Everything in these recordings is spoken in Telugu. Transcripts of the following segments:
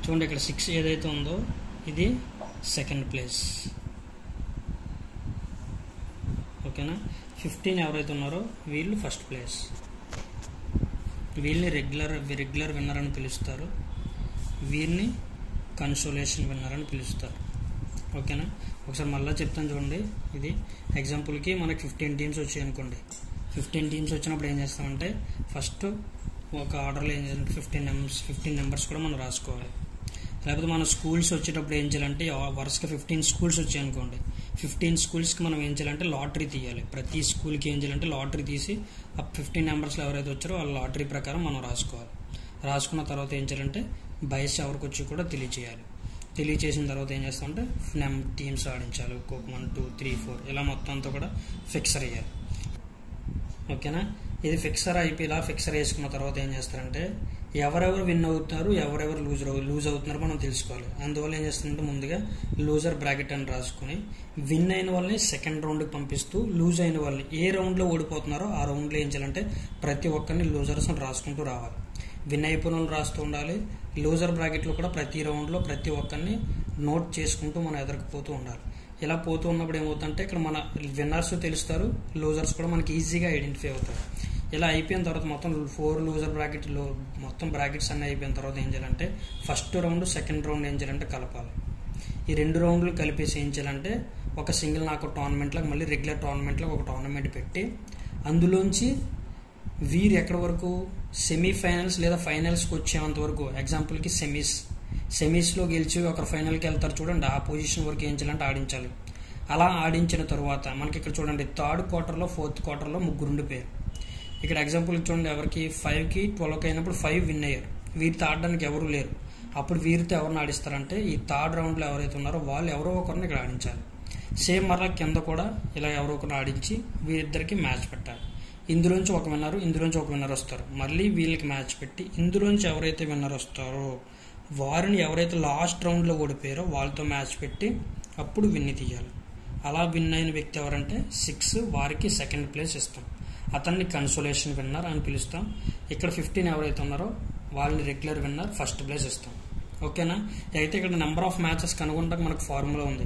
చూడండి ఇక్కడ 6 ఏదైతే ఉందో ఇది సెకండ్ ప్లేస్, ఓకేనా. 15 ఎవరైతే ఉన్నారో వీళ్ళు ఫస్ట్ ప్లేస్. వీళ్ళని రెగ్యులర్ విన్నర్ అని పిలుస్తారు, వీరిని కన్సోలేషన్ విన్నర్ అని పిలుస్తారు, ఓకేనా. ఒకసారి మళ్ళీ చెప్తాను చూడండి. ఇది ఎగ్జాంపుల్కి మనకి 15 టీమ్స్ వచ్చాయి అనుకోండి. 15 టీమ్స్ వచ్చినప్పుడు ఏం చేస్తామంటే ఫస్ట్ ఒక ఆర్డర్లో ఏం చేయాలంటే 15 నెంబర్స్ కూడా మనం రాసుకోవాలి. లేకపోతే మన స్కూల్స్ వచ్చేటప్పుడు ఏం చేయాలంటే వరుసగా 15 స్కూల్స్ వచ్చాయి అనుకోండి. 15 స్కూల్స్కి మనం ఏం చేయాలంటే లాటరీ తీయాలి. ప్రతి స్కూల్కి ఏం చేయాలంటే లాటరీ తీసి ఆ 15 నెంబర్స్లో ఎవరైతే వచ్చారో వాళ్ళ లాటరీ ప్రకారం మనం రాసుకోవాలి. రాసుకున్న తర్వాత ఏం చేయాలంటే బయస్ ఎవరికి వచ్చి కూడా తెలియచేయాలి. తెలియచేసిన తర్వాత ఏం చేస్తామంటే టీమ్స్ ఆడించాలి. 1 2 3 4 ఇలా మొత్తం అంతా కూడా ఫిక్సర్ అయ్యాలి, ఓకేనా. ఇది ఫిక్సర్ అయిపోయి ఇలా ఫిక్సర్ వేసుకున్న తర్వాత ఏం చేస్తారంటే ఎవరెవరు విన్ అవుతున్నారు, ఎవరెవరు లూజ్ అవుతున్నారు మనం తెలుసుకోవాలి. అందువల్ల ఏం చేస్తారంటే ముందుగా లూజర్ బ్రాకెట్ అని రాసుకుని విన్ అయిన వాళ్ళని సెకండ్ రౌండ్కి పంపిస్తూ లూజ్ అయిన వాళ్ళని ఏ రౌండ్లో ఓడిపోతున్నారో ఆ రౌండ్లో ఏం చేయాలంటే ప్రతి ఒక్కరిని లూజర్స్ రాసుకుంటూ రావాలి. విన్ అయిపోయిన వాళ్ళు రాస్తూ ఉండాలి. లూజర్ బ్రాకెట్లో కూడా ప్రతి రౌండ్లో ప్రతి ఒక్కరిని నోట్ చేసుకుంటూ మనం ఎదరకపోతూ ఉండాలి. ఇలా పోతూ ఉన్నప్పుడు ఏమవుతుందంటే ఇక్కడ మన విన్నర్స్ తెలుస్తారు, లూజర్స్ కూడా మనకి ఈజీగా ఐడెంటిఫై అవుతారు. ఇలా అయిపోయిన తర్వాత మొత్తం 4 లూజర్ బ్రాకెట్లో మొత్తం బ్రాకెట్స్ అన్నీ అయిపోయిన తర్వాత ఏం చేయాలంటే ఫస్ట్ రౌండ్ సెకండ్ రౌండ్ ఏం చేయాలంటే కలపాలి. ఈ 2 రౌండ్లు కలిపేసి ఏం చేయాలంటే ఒక సింగిల్ నాకు టోర్నమెంట్లో మళ్ళీ రెగ్యులర్ టోర్నమెంట్లో ఒక టోర్నమెంట్ పెట్టి అందులోంచి వీరు ఎక్కడి వరకు సెమీఫైనల్స్ లేదా ఫైనల్స్కి వచ్చేంత వరకు, ఎగ్జాంపుల్కి సెమీస్లో గెలిచి ఒకరు ఫైనల్కి వెళ్తారు చూడండి, ఆ పొజిషన్ వరకు ఏం చేయాలంటే ఆడించాలి. అలా ఆడించిన తర్వాత మనకి ఇక్కడ చూడండి 3rd క్వార్టర్లో 4th క్వార్టర్లో 3 ఉండిపోయారు. ఇక్కడ ఎగ్జాంపుల్కి చూడండి ఎవరికి 5కి 12కి అయినప్పుడు 5 విన్ అయ్యారు. వీరితో ఆడడానికి ఎవరు లేరు. అప్పుడు వీరితో ఎవరిని ఆడిస్తారంటే ఈ 3rd రౌండ్లో ఎవరైతే ఉన్నారో వాళ్ళు ఎవరో ఒకరిని ఇక్కడ ఆడించాలి. సేమ్ మరలా కింద కూడా ఇలా ఎవరో ఒకరిని ఆడించి వీరిద్దరికి మ్యాచ్ పెట్టాలి. ఇందులోంచి ఒక విన్నర్ వస్తారు. మళ్ళీ వీళ్ళకి మ్యాచ్ పెట్టి ఇందులోంచి ఎవరైతే విన్నర్ వస్తారో వారిని ఎవరైతే లాస్ట్ రౌండ్లో ఓడిపోయారో వాళ్ళతో మ్యాచ్ పెట్టి అప్పుడు విన్ని తీయాలి. అలా విన్ అయిన వ్యక్తి ఎవరంటే 6 వారికి సెకండ్ ప్లేస్ ఇస్తాం. అతన్ని కన్సోలేషన్ విన్నర్ అని పిలుస్తాం. ఇక్కడ 15 ఎవరైతే ఉన్నారో వాళ్ళని రెగ్యులర్ విన్నర్ ఫస్ట్ ప్లేస్ ఇస్తాం, ఓకేనా. అయితే ఇక్కడ నెంబర్ ఆఫ్ మ్యాచెస్ కనుగొనడానికి మనకు ఫార్ములా ఉంది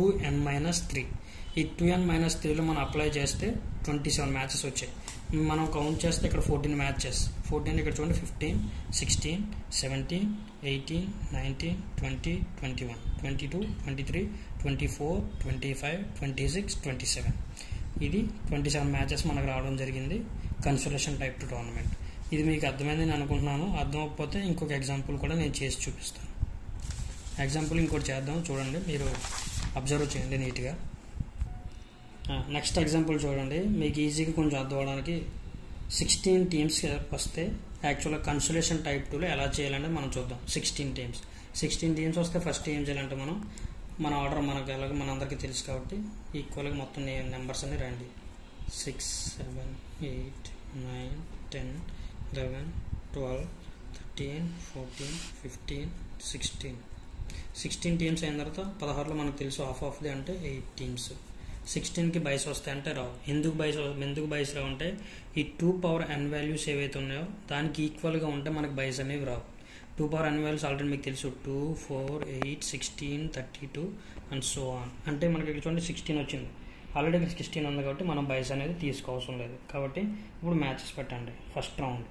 2n-3. ఈ 2n-3లో మనం అప్లై చేస్తే 27 మ్యాచెస్ వచ్చాయి. మనం కౌంట్ చేస్తే ఇక్కడ 14 మ్యాచెస్. 14 ఇక్కడ చూడండి 15, 16, 17, 18, 19, 20, 21, 22, 23, 24, 25, 26, 27. ఇది 27 మ్యాచెస్ మనకు రావడం జరిగింది కన్సోలేషన్ టైప్ 2 టోర్నమెంట్. ఇది మీకు అర్థమైంది నేను అనుకుంటున్నాను. అర్థం అవ్వకపోతే ఇంకొక ఎగ్జాంపుల్ కూడా నేను చేసి చూపిస్తాను. ఎగ్జాంపుల్ ఇంకోటి చేద్దాం చూడండి, మీరు అబ్జర్వ్ చేయండి నీట్గా. నెక్స్ట్ ఎగ్జాంపుల్ చూడండి, మీకు ఈజీగా కొంచెం అర్థం అవడానికి 16 టీమ్స్ వస్తే యాక్చువల్గా కన్సోలేషన్ టైప్ 2లో ఎలా చేయాలంటే మనం చూద్దాం. 16 టీమ్స్ వస్తే ఫస్ట్ ఏం చేయాలంటే మన ఆర్డర్ మనకు ఎలాగో మనందరికీ తెలుసు కాబట్టి ఈక్వల్గా మొత్తం నెంబర్స్ అన్ని రండి. 6, 7, 8, 9, 10, 11, 12, 13, 14, 15, 16 టీమ్స్ అయిన తర్వాత 16లో మనకు తెలుసు హాఫ్ ది అంటే 8 టీమ్స్. 16కి బైస్ వస్తాయి అంటే రావు. ఎందుకు బైస్ రావు అంటే ఈ 2 పవర్ n వాల్యూస్ ఏవైతే ఉన్నాయో దానికి ఈక్వల్గా ఉంటే మనకు బైస్ అనేవి రావు. 2 పవర్ n వాల్యూస్ ఆల్రెడీ మీకు తెలుసు 2, 4, 8, 16, 32 అండ్ సో ఆన్. అంటే మనకి ఇక్కడ చూడండి 16 వచ్చింది. ఆల్రెడీ ఇక్కడ 16 ఉంది కాబట్టి మనం బైస్ అనేది తీసుకోవాల్సిన లేదు. కాబట్టి ఇప్పుడు మ్యాచెస్ పెట్టండి. ఫస్ట్ రౌండ్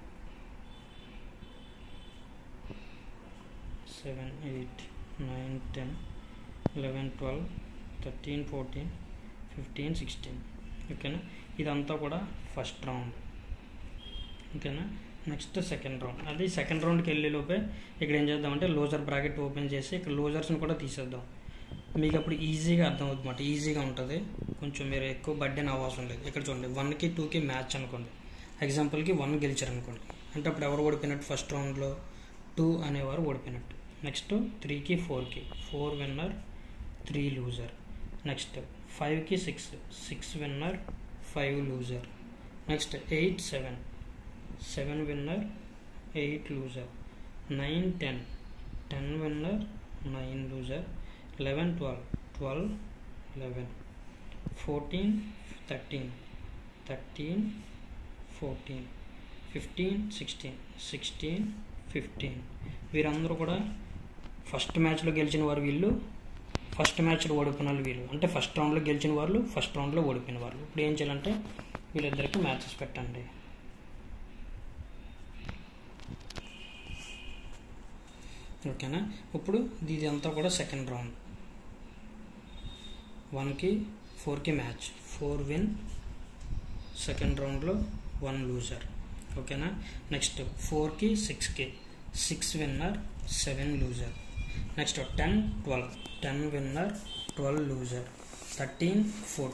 7, 8, 9, 10, 11, 12, 13, 14, 15, 16, ఓకేనా. ఇదంతా కూడా ఫస్ట్ రౌండ్, ఓకేనా. Next second round. అది సెకండ్ రౌండ్కి వెళ్ళే లోపే ఇక్కడ ఏం చేద్దామంటే లూజర్ బ్రాకెట్ ఓపెన్ చేసి ఇక్కడ లూజర్స్ని కూడా తీసేద్దాం. మీకు అప్పుడు ఈజీగా అర్థమవుతుందన్నమాట, ఈజీగా ఉంటుంది. కొంచెం మీరు ఎక్కువ బర్డెన్ అవ్వాల్సిన లేదు. ఇక్కడ చూడండి 1కి 2కి మ్యాచ్ అనుకోండి. ఎగ్జాంపుల్కి 1 గెలిచారు అనుకోండి. అంటే అప్పుడు ఎవరు ఓడిపోయినట్టు ఫస్ట్ రౌండ్లో 2 అనేవారు ఓడిపోయినట్టు. నెక్స్ట్ 3కి 4కి 4 విన్నర్ 3 లూజర్. నెక్స్ట్ 5కి 6 winner 5 loser. Next 8, 7 winner 8 loser. 9, 10 winner 9 loser. 11, 12 11. 14, 13 14. 15, 16 15. వీరందరూ కూడా ఫస్ట్ మ్యాచ్లో గెలిచిన వారు వీళ్ళు, ఫస్ట్ మ్యాచ్లో ఓడిపోయిన వాళ్ళు వీళ్ళు. అంటే ఫస్ట్ రౌండ్లో గెలిచిన వాళ్ళు, ఫస్ట్ రౌండ్లో ఓడిపోయిన వాళ్ళు. ఇప్పుడు ఏం చేయాలంటే వీళ్ళిద్దరికి మ్యాచెస్ పెట్టండి. ఓకేనా. ఇప్పుడు ఇది అంతా కూడా సెకండ్ రౌండ్. 1కి 4కి మ్యాచ్, 4 విన్, సెకండ్ రౌండ్లో 1 లూజర్. ఓకేనా. నెక్స్ట్ 4కి 6కి 6 winner, 7 loser. Next 10 12, 10 winner, 12 loser. 13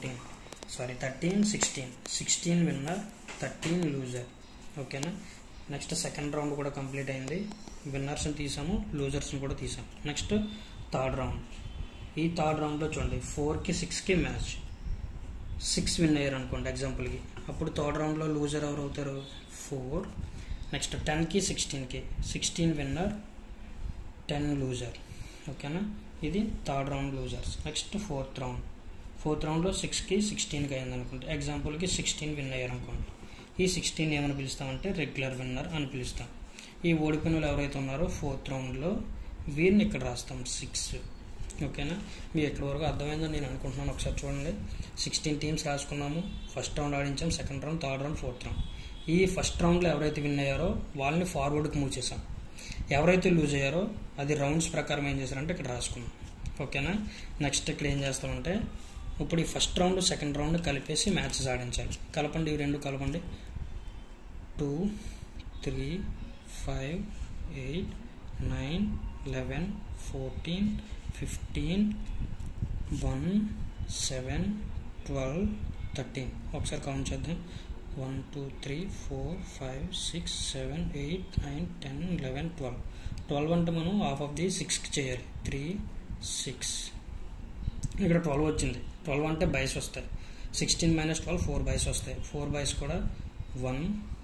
16, 16 winner, 13 loser. ఓకేనా. నెక్స్ట్ సెకండ్ రౌండ్ కూడా కంప్లీట్ అయింది. విన్నర్స్ని తీసాము, లూజర్స్ని కూడా తీసాము. Next third round. ఈ థర్డ్ రౌండ్లో చూడండి 4కి 6కి మ్యాచ్, 6 విన్ అయ్యారు అనుకోండి ఎగ్జాంపుల్కి. అప్పుడు థర్డ్ రౌండ్లో లూజర్ ఎవరు అవుతారు? 4. నెక్స్ట్ 10కి 16కి 16 విన్నర్, 10 లూజర్. ఓకేనా. ఇది third round losers. Next fourth రౌండ్లో 6కి 16కి అయింది అనుకోండి ఎగ్జాంపుల్కి. 16 విన్ అయ్యారు అనుకోండి. ఈ 16 ఏమని పిలుస్తామంటే రెగ్యులర్ విన్నర్ అని పిలుస్తాం. ఈ ఓడిపోయిన వాళ్ళు ఎవరైతే ఉన్నారో ఫోర్త్ రౌండ్లో వీరిని ఇక్కడ రాస్తాం 6. ఓకేనా. మీకు ఎక్కడి వరకు అర్థమైందని నేను అనుకుంటున్నాను. ఒకసారి చూడండి. 16 టీమ్స్ రాసుకున్నాము. ఫస్ట్ రౌండ్ ఆడించాం, second round, third round, fourth round. ఈ ఫస్ట్ రౌండ్లో ఎవరైతే విన్ అయ్యారో వాళ్ళని ఫార్వర్డ్కి మూవ్ చేసాం. ఎవరైతే లూజ్ అయ్యారో అది రౌండ్స్ ప్రకారం ఏం చేశారంటే ఇక్కడ రాసుకున్నాం. ఓకేనా. నెక్స్ట్ ఇక్కడ ఏం చేస్తామంటే ఇప్పుడు ఈ ఫస్ట్ రౌండ్ సెకండ్ రౌండ్ కలిపేసి మ్యాచెస్ ఆడించాలి. కలపండి, ఇవి రెండు కలపండి. 2 3 5 8 9 11 14 15 1 7 12 13. ఒకసారి కౌంట్ చేద్దాం. 1 2 3 4 5 6 7 8 9 10 11 12. 12 అంటే మనం హాఫ్ ఆఫ్ ది 6కి చేయాలి. 3 6. ఇక్కడ 12 వచ్చింది. 12 అంటే బైస్ వస్తాయి. 16 - 12 4 బైస్ వస్తాయి. 4 బైస్ కూడా 1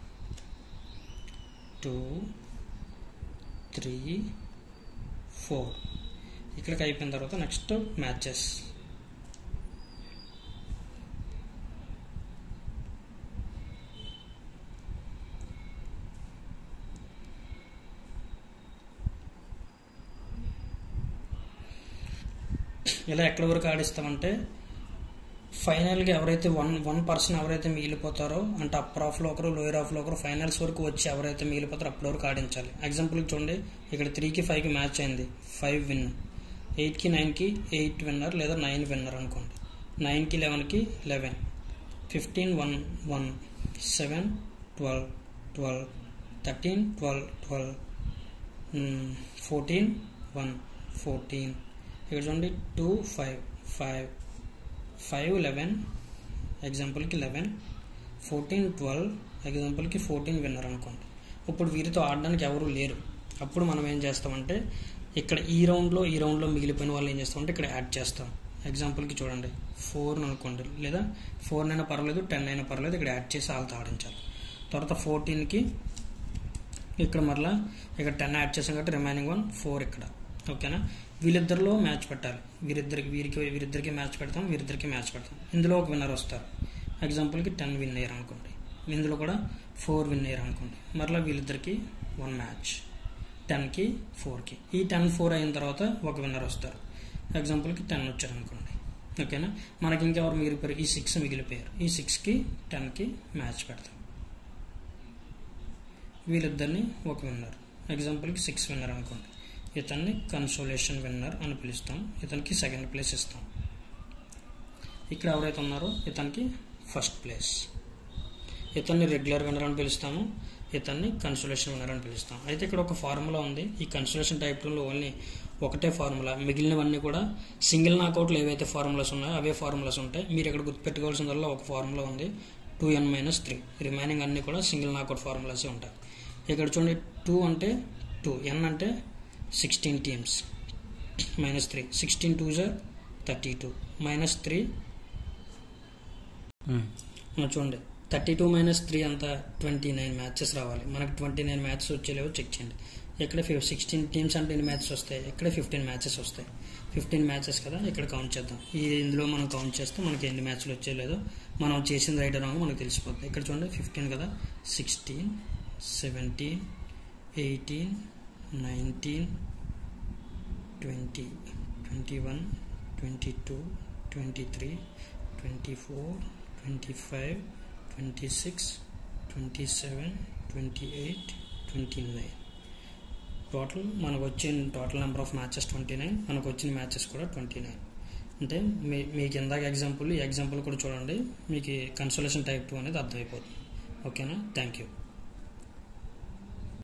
2 3 4. ఇక్కడికి అయిపోయిన తర్వాత నెక్స్ట్ మ్యాచెస్. ఇలా ఎక్కడి వరకు ఆడిస్తామంటే ఫైనల్గా ఎవరైతే వన్ పర్సన్ ఎవరైతే మిగిలిపోతారో అంటే అప్పర్ హాఫ్లో ఒకరు, లోయర్ హాఫ్లో ఒకరు, ఫైనల్స్ వరకు వచ్చి ఎవరైతే మిగిలిపోతారో అప్పటి వరకు ఆడించాలి. ఎగ్జాంపుల్కి చూడండి, ఇక్కడ 3కి 5కి మ్యాచ్ అయింది, 5 విన్. 8కి 9కి 8 విన్నర్ లేదా 9 విన్నర్ అనుకోండి. 9కి 11కి 11. 15 1 1 7 12 12 13 12 12 14 1 14. ఇక్కడ చూడండి 2 5 5 5 11 ఎగ్జాంపుల్కి 11 14 12 ఎగ్జాంపుల్కి 14 విన్నర్ అనుకోండి. ఇప్పుడు వీరితో ఆడడానికి ఎవరు లేరు. అప్పుడు మనం ఏం చేస్తామంటే ఇక్కడ ఈ రౌండ్లో మిగిలిపోయిన వాళ్ళు ఏం చేస్తామంటే ఇక్కడ యాడ్ చేస్తాం. ఎగ్జాంపుల్కి చూడండి 4 అనుకోండి, లేదా 4 అయినా పర్వాలేదు, 10 అయినా పర్వాలేదు, ఇక్కడ యాడ్ చేసి వాళ్ళతో ఆడించాలి. తర్వాత 14కి ఇక్కడ మరలా ఇక్కడ 10 యాడ్ చేసాం కాబట్టి రిమైనింగ్ 1 4 ఇక్కడ. ఓకేనా. వీళ్ళిద్దరిలో మ్యాచ్ పెట్టాలి. వీరిద్దరికి మ్యాచ్ పెడతాం, వీరిద్దరికి మ్యాచ్ పెడతాం. ఇందులో ఒక విన్నర్ వస్తారు. ఎగ్జాంపుల్కి 10 విన్ అయ్యారు అనుకోండి. ఇందులో కూడా 4 విన్ అయ్యారు అనుకోండి. మరలా వీళ్ళిద్దరికి 1 మ్యాచ్, 10కి 4కి. ఈ 10 4 అయిన తర్వాత ఒక విన్నర్ వస్తారు. ఎగ్జాంపుల్కి 10 వచ్చారు అనుకోండి. ఓకేనా. మనకి ఇంకెవరు మిగిలిపోయారు? ఈ 6 మిగిలిపోయారు. ఈ 6కి 10కి మ్యాచ్ పెడతాం. వీళ్ళిద్దరిని ఒక విన్నర్, ఎగ్జాంపుల్కి 6 విన్నర్ అనుకోండి. ఇతన్ని కన్సోలేషన్ విన్నర్ అని పిలుస్తాం. ఇతనికి సెకండ్ ప్లేస్ ఇస్తాం. ఇక్కడ ఎవరైతే ఉన్నారో ఇతనికి ఫస్ట్ ప్లేస్. ఇతన్ని రెగ్యులర్ విన్నర్ అని పిలుస్తాము, ఇతన్ని కన్సోలేషన్ విన్నర్ అని పిలుస్తాం. అయితే ఇక్కడ ఒక ఫార్ములా ఉంది. ఈ కన్సోలేషన్ టైప్లో ఓన్లీ ఒకటే ఫార్ములా, మిగిలినవన్నీ కూడా సింగిల్ నాకౌట్లు ఏవైతే ఫార్ములాస్ ఉన్నాయో అవే ఫార్ములాస్ ఉంటాయి. మీరు ఇక్కడ గుర్తుపెట్టుకోవాల్సిందల్లా ఒక ఫార్ములా ఉంది, 2n-3. రిమైనింగ్ అన్నీ కూడా సింగిల్ నాకౌట్ ఫార్ములాసే ఉంటాయి. ఇక్కడ చూడండి 2 అంటే 2, n అంటే 16 టీమ్స్, -3. 16 2s are 32, -3. చూడండి 32 - 3 అంతా 29 మ్యాచెస్ రావాలి. మనకు 29 మ్యాచెస్ వచ్చేలేవో చెక్ చేయండి. ఇక్కడ 16 టీమ్స్ అంటే ఎన్ని మ్యాచెస్ వస్తాయి? ఇక్కడ 15 మ్యాచెస్ వస్తాయి. 15 మ్యాచెస్ కదా, ఇక్కడ కౌంట్ చేద్దాం. ఇందులో మనం కౌంట్ చేస్తే మనకి ఎన్ని మ్యాచ్లు వచ్చేలేదో మనం చేసిన రైట్ రాంగ్ మనకు తెలిసిపోతుంది. ఇక్కడ చూడండి 15 కదా, 16 17 18 19 20, 21, 22, 23, 24, 25, 26, 27, 28, 29. టోటల్ మనకు వచ్చిన టోటల్ నెంబర్ ఆఫ్ మ్యాచెస్ 29, మనకు వచ్చిన మ్యాచెస్ కూడా 29. అంటే మీకు ఇందాక ఎగ్జాంపుల్ కూడా చూడండి, మీకు కన్సోలేషన్ టైప్ 2 అనేది అర్థమైపోతుంది. ఓకేనా? Thank you.